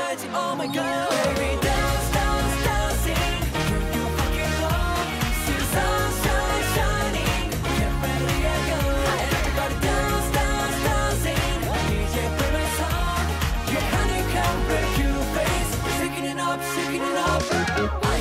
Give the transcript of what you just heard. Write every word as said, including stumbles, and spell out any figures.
가야지 oh my god Baby dance dance dancing You fucking love See the sunshine shining Get ready to go Everybody dance dance dancing 이제 불면서 Your honeycomb break your face Shaking it up shaking it up